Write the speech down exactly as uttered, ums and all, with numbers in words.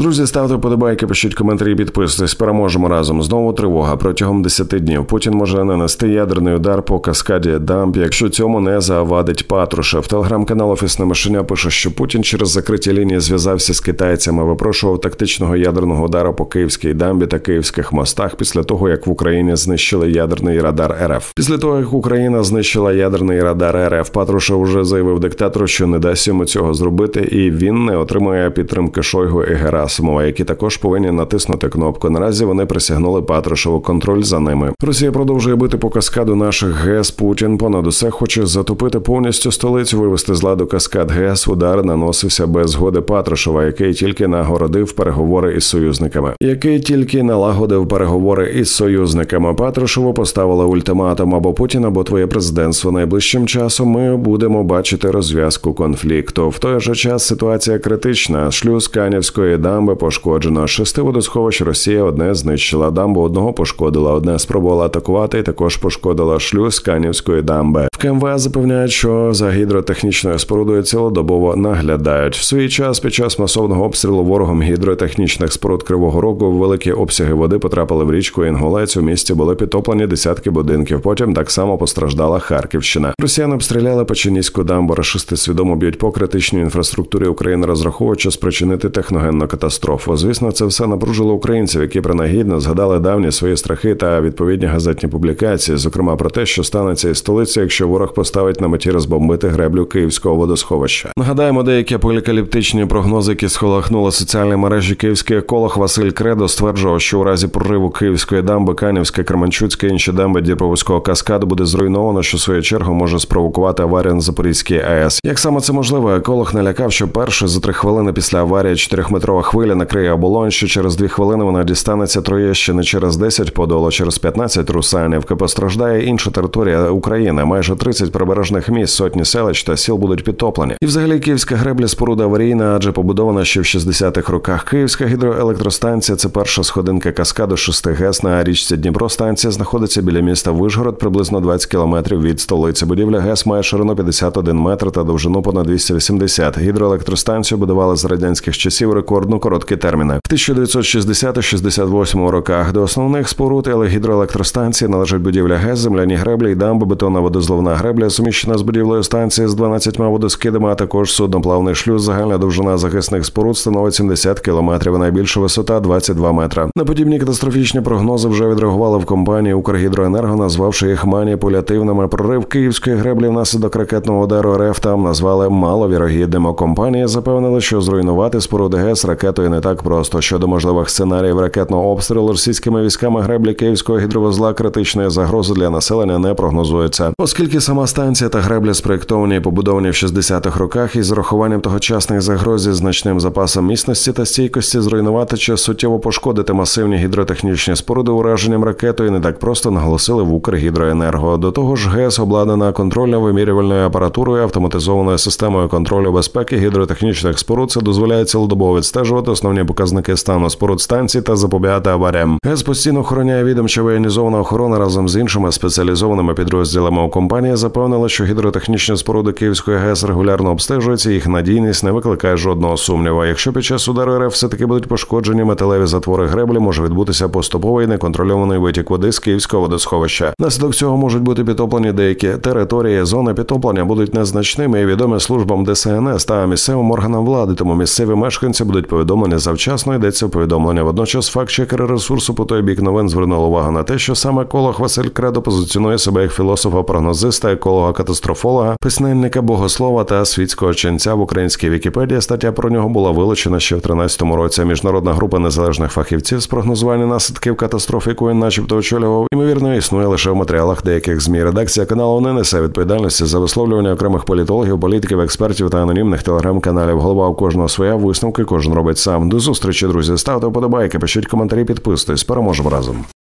Друзі, ставте вподобайки, пишіть коментарі, підписуйтесь. Переможемо разом. Знову тривога. Протягом десяти днів Путін може нанести ядерний удар по каскаді дамб, якщо цьому не завадить Патрушев. Телеграм-канал «Офісне мишеня» пише, що Путін через закриті лінії зв'язався з китайцями, випрошував тактичного ядерного удару по Київській дамбі та київських мостах після того, як в Україні знищили ядерний радар РФ. Після того, як Україна знищила ядерний радар РФ, Патрушев уже заявив диктатору, що не дасть йому цього зробити, і він не отримає підтримки Шойгу і Герасимова, які також повинні натиснути кнопку. Наразі вони присягнули Патрушеву контроль за ними. Росія продовжує бити по каскаду наших ГЕС. Путін понад усе хоче затопити повністю столицю, вивести з ладу каскад ГЕС. Удар наносився без згоди Патрушева, який тільки нагородив переговори із союзниками. Який тільки налагодив переговори із союзниками. Патрушеву поставили ультиматум: або Путін, або твоє президентство. Найближчим часом ми будемо бачити розв'язку конфлікту. В той же час ситуація критична. Шлюз Канівської дамби пошкоджено. Шести водосховищ Росія одне знищила. Дамбу одного пошкодила, одне спробувала атакувати і також пошкодила шлюз Канівської дамби. В КМВ запевняють, що за гідротехнічною спорудою цілодобово наглядають. В свій час під час масового обстрілу ворогом гідротехнічних споруд Кривого Рогу великі обсяги води потрапили в річку Інгулець. У місті були підтоплені десятки будинків. Потім так само постраждала Харківщина. Росіяни обстріляли Печеніську дамбу. Рашисти свідомо б'ють по критичній інфраструктурі України, розраховуючи спричинити техногенну катастрофу. Звісно, це все напружило українців, які принагідно згадали давні свої страхи та відповідні газетні публікації, зокрема про те, що станеться із столицею, якщо ворог поставить на меті розбомбити греблю Київського водосховища. Нагадаємо, деякі апокаліптичні прогнози, які схолахнули соціальні мережі. Київський еколог Василь Кредо стверджував, що у разі прориву Київської дамби, Канівська, Кременчуцька і інші дамби Дніпровського каскаду буде зруйновано, що в свою чергу може спровокувати аварію на Запорізькій АЕС. Як саме це можливо? Еколог налякав, що перше за три хвилини після аварії чотирьохметрова хвиля накриє оболонь, що через дві хвилини вона дістанеться Троєщини, через десять Подолу, через п'ятнадцять Русанівки. Постраждає інша територія України, майже тридцять прибережних міст, сотні селищ та сіл будуть підтоплені. І взагалі Київська гребля споруда аварійна, адже побудована ще в шістдесятих роках. Київська гідроелектростанція – це перша сходинка каскаду шести ГЕС на річці Дніпро. Станція знаходиться біля міста Вишгород, приблизно двадцять кілометрів від столиці. Будівля ГЕС має ширину п'ятдесят один метр та довжину понад двісті вісімдесят. Гідроелектростанцію будували з радянських часів рекордно короткі терміни. В тисяча дев'ятсот шістдесятих - шістдесят восьмому роках до основних споруд гідроелектростанції належать будівля ГЕС, земляні греблі і дамби, бетонна водозливна гребля, суміщена з будівлею станції з дванадцятьма водоскидами, а також судноплавний шлюз. Загальна довжина захисних споруд становить сімдесят кілометрів, а найбільша висота – двадцять два метри. На подібні катастрофічні прогнози вже відреагували в компанії «Укргідроенерго», назвавши їх маніпулятивними. Прорив Київської греблі внаслідок ракетного удару РФ там назвали маловірогідним. Компанії запевнили, що зруйнувати споруди ГЕС ракетою не так просто. Щодо можливих сценаріїв ракетного обстрілу російськими військами греблі Київського гідровузла, критичної загрози для населення не прогнозується. Оскільки сама станція та гребля спроєктовані і побудовані в шістдесятих роках із урахуванням тогочасних загроз зі значним запасом міцності та стійкості, зруйнувати чи суттєво пошкодити масивні гідротехнічні споруди ураженням ракетою не так просто, наголосили в «Укргідроенерго». До того ж, ГЕС обладнана контрольно-вимірювальною апаратурою, автоматизованою системою контролю безпеки гідротехнічних споруд. Це дозволяє цілодобово відстежувати основні показники стану споруд станції та запобігати аваріям. ГЕС постійно охороняє відомча воєнізована охорона разом з іншими спеціалізованими підрозділами. У компанії запевнили, що гідротехнічні споруди Київської ГЕС регулярно обстежуються, їх надійність не викликає жодного сумніву. Якщо під час удару РФ все-таки будуть пошкоджені металеві затвори греблі, може відбутися поступовий неконтрольований витік води з Київського водосховища. Наслідок цього можуть бути підтоплені деякі території. Зони підтоплення будуть незначними і відомі службам Де Ес Ен Ес та місцевим органам влади, тому місцеві мешканці будуть повідомлені завчасно, йдеться в повідомлення. Водночас факт-чекери ресурсу «По той бік новин» звернули увагу на те, що саме еколог Василь Кредо позиціонує себе як філософа-прогнозиста, еколога-катастрофолога, письменника, богослова та світського ченця. В українській Вікіпедії стаття про нього була вилучена ще в тринадцятому році. Міжнародна група незалежних фахівців з прогнозування наслідків катастрофи, яку він начебто очолював, ймовірно, існує лише в матеріалах деяких ЗМІ. Редакція каналу не несе відповідальності за висловлювання окремих політологів, політиків, експертів та анонімних телеграм-каналів. Голова у кожного своя, висновки кожен робить сам. До зустрічі, друзі. Ставте вподобайки, пишіть коментарі, підписуйтесь. Переможемо разом.